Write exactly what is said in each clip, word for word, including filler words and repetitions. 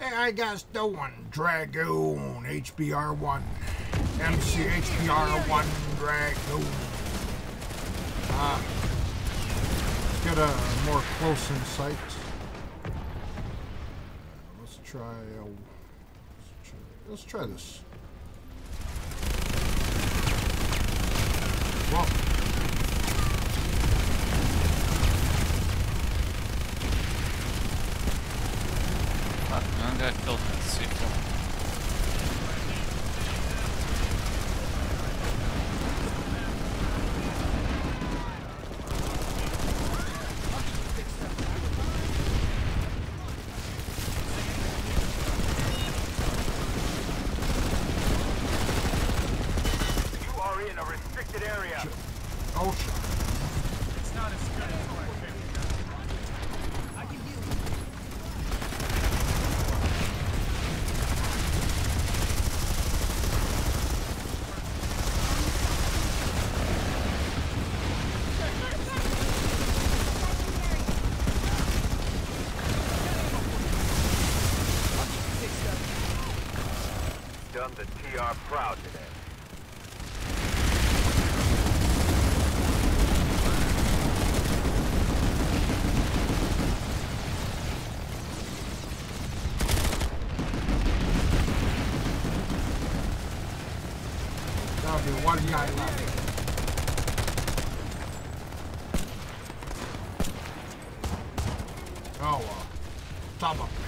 Hey, I got the one. Dragoon, H B R one. M C H B R one Dragoon. Ah. Get a more close in sight. Let's try, uh, let's try, let's try this. Well. Fuck, man, I got killed in the C four. You are in a restricted area. Oh, shit. It's not as good as what I can heal you. Done the T R proud today. That'll be one guy left. Oh, well. Top up.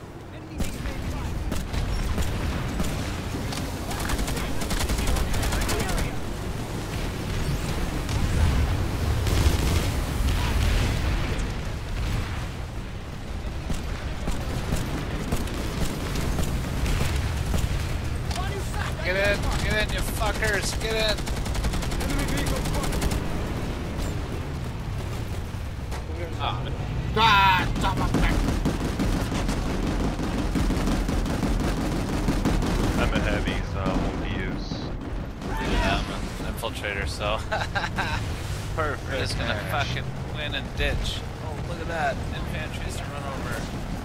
Get in, get in, you fuckers, get in. Ah, Ah, top up. I'm a heavy, so I won't be used. yeah, I'm an infiltrator, so Perfect. we're just gonna fucking win and ditch. Oh, look at that, infantry's to run over.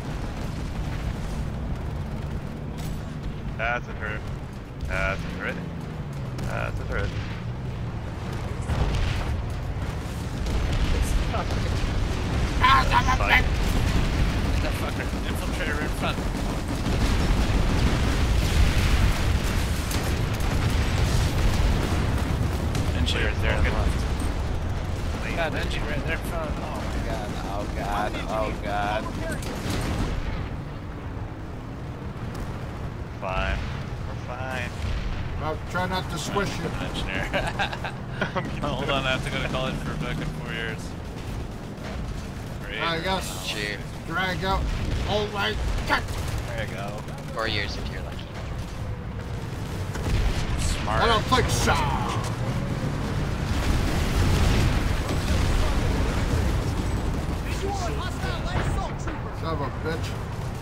That's a hurt. That's a hurt. That's a hurt. Ah, top up. Psych. That fucker, infiltrator in front. Engine right there on the left. God, engine right there in front. Oh my god, oh god, oh god. Fine. We're fine. Now, try not to squish you. I'm an engineer. Oh, hold on, I have to go to college for back in four years. Great. I guess. Shoot. Drag out. Oh my god. There you go. Four years if you're lucky. Smart. I don't think so. Son of a bitch.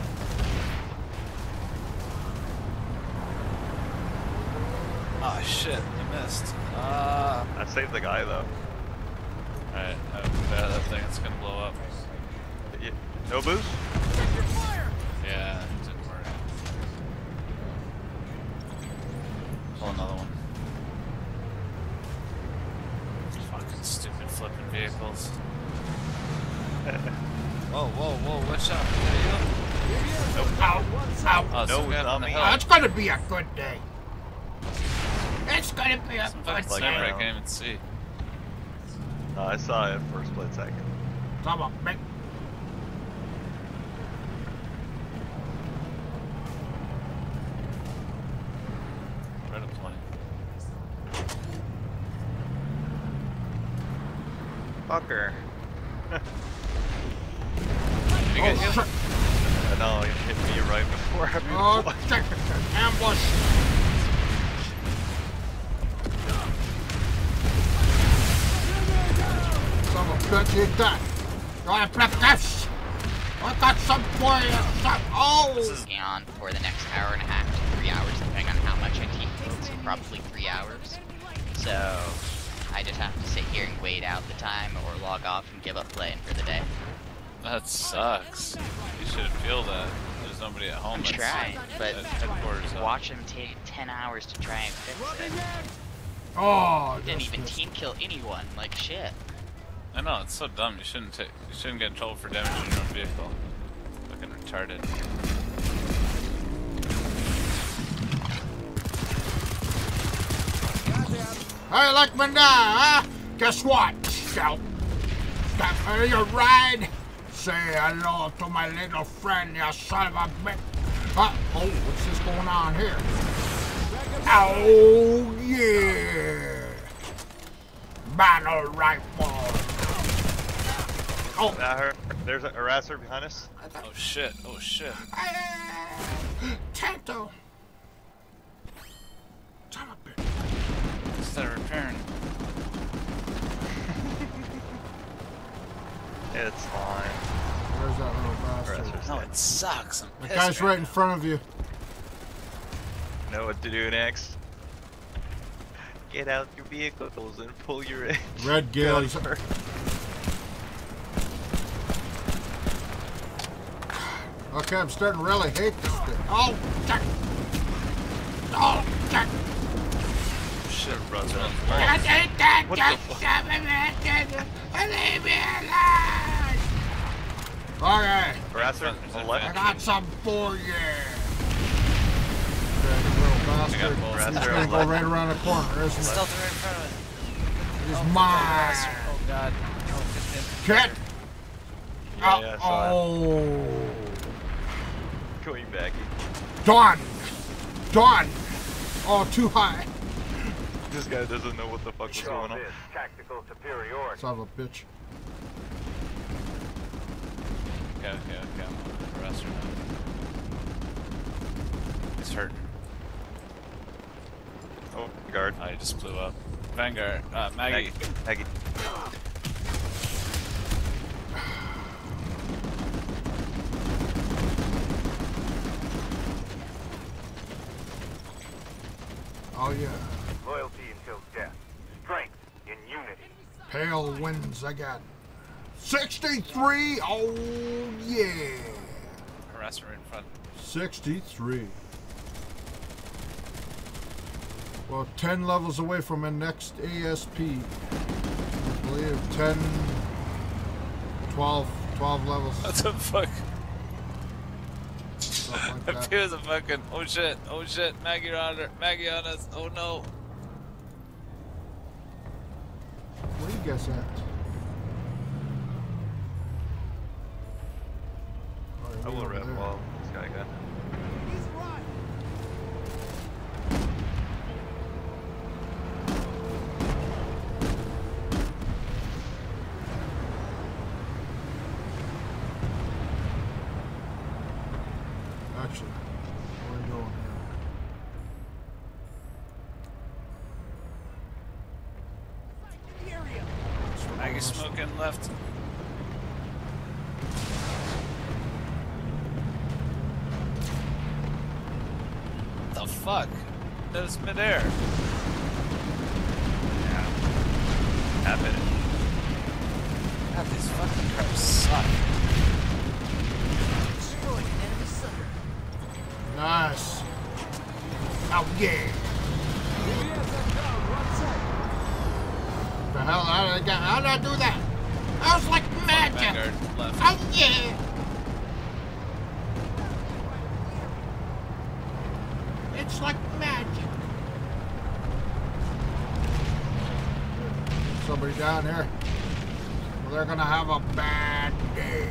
Oh shit, I missed. Uh, I saved the guy though. Alright, I have bad that thing, it's gonna blow up. Yeah. No boost? Yeah, it didn't work. Pull another one. Fucking stupid flipping vehicles. Whoa, whoa, whoa, watch out. There you go. Ow. Ow. Oh, No, some guy on the dummy. hill. Oh, it's gonna be a good day. It's gonna be a Some good fucking like sniper I day. can't even see. No, I saw it first split second. Come on, man. Right up twenty. Fucker. Did you Oh, get hit? shit. Uh, no, it hit me right before I Oh, moved. check. Ambush. Son of a bitch, eat that. Try to flip this. I got some for you. son- Oh. This is on for the next hour and a half to three hours, depending on how much I keep. It's probably three hours. So I just have to sit here and wait out the time or log off and give up playing for the day. That sucks. You should feel that. There's there's nobody at home. I'm it's trying, but at headquarters. uh, watch him take ten hours to try and fix it. Oh, Didn't just even missed. team kill anyone. Like shit. I know, it's so dumb. You shouldn't take. You shouldn't get in trouble for damaging your own vehicle. Fucking retarded. Hey, like me now, huh? Guess what, Scout? Got for your ride? Say hello to my little friend, you son of a bitch. Uh, oh, what's this going on here? Oh, yeah. Battle rifle. Oh, Now her. There's a harasser behind us. Oh shit! Oh shit! Tanto. Son of a bitch. Instead of repairing. It's fine. Where's that little bastard? Harasser's No, dead. it sucks. I'm The pissed guy's right in front of you. Know what to do next. Get out your vehicles and pull your Red Gale. He's... gun. Okay, I'm starting to really hate this thing. Oh, shit. Oh, shit. Shit, bro. I hate that. What the fuck? Leave me alone. Okay, Harasser on the I left. got some for you. Okay, little bastard. I got both. He's Harasser gonna on go the left. right around the corner, isn't Still it? right in front of it. He's Oh, mine. Oh god. Oh, Kit. Yeah, yeah, I saw that. Oh. Going back. Done. Done. Oh, too high. This guy doesn't know what the fuck is going on. Tactical superiority. Son of a bitch. Okay, okay, okay. I'm on the rest now. He's hurt. Oh, guard. Oh, he just blew up. Vanguard. Uh, Maggie. Maggie. Maggie. Oh, yeah. Loyalty until death. Strength in unity. Pale wins again. sixty-three. Oh, yeah. Harasser in front. sixty-three. Well, ten levels away from my next A S P. I believe ten, twelve, twelve levels. What the fuck? Something like If that. he was a fucking. Oh shit! Oh shit! Maggie on her. Maggie on us. Oh no! Where you guys at? Oh, you're I will over red there. wall. This guy got. Actually, where are we going here? Maggie smoking left. The fuck? That was midair. Yeah. Happened. God, these fucking cars suck. Nice. Oh yeah. The hell? How did I get? How did I do that? I was like magic. Vanguard left. Oh yeah. It's like magic. Somebody down here. Well, they're gonna have a bad day.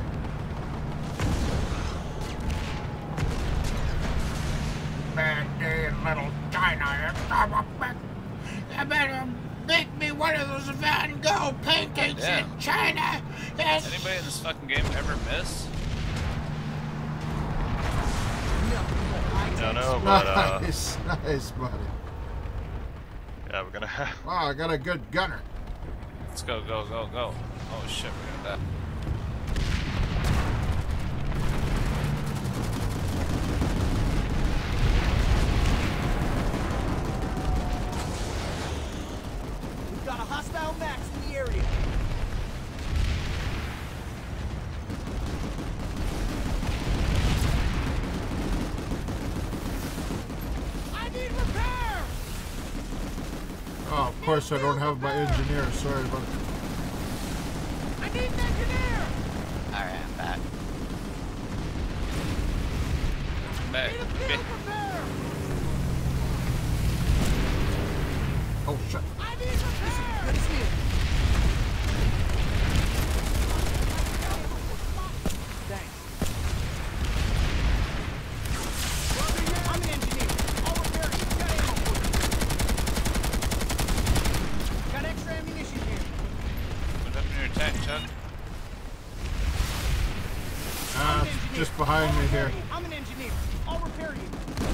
Bad day in Little China. I better make me one of those Van Gogh paintings Damn. in China. Yes. Anybody in this fucking game ever miss? Don't know, but uh, Nice, nice, buddy. yeah, we're gonna have. Wow, I got a good gunner. Let's go, go, go, go. Oh shit, we're gonna die. We've got a hostile Max in the area. course, I don't have my engineer. Sorry about it. I need an engineer! Alright, I'm back. Back. Need a field repair! Oh shit. I need repair! Good to see you. Thanks. I'm an engineer. I'll repair you. Got ammo for you. Got extra ammunition here. Put up in your tank, Chuck. Ah, it's just behind me here. I'm an engineer. I'll repair you.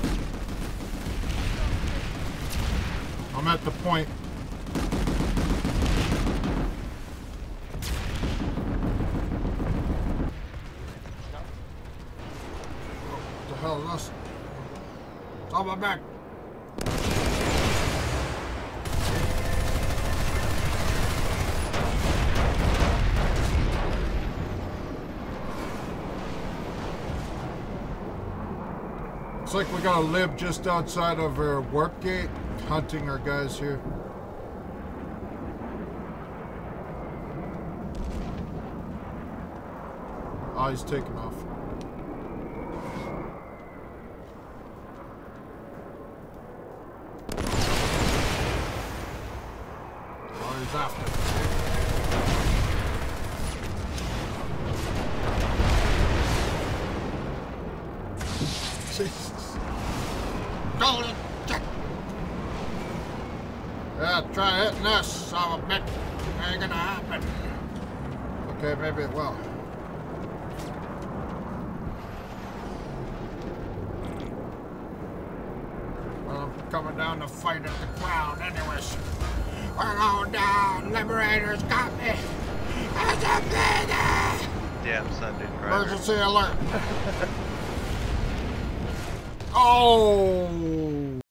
I'm at the point. What the hell is this? It's on my back. Looks like we got a lib just outside of our warp gate, hunting our guys here. Oh, he's taking off. Oh, he's after. Jesus. Golden check. Yeah, try hitting this, son of a bitch. Ain't gonna happen. Okay, maybe it will. Well, I'm coming down to fight at the ground anyways. We're going down. Liberators got me. It's a bidder. Damn Sunday driver. Emergency alert. Oh!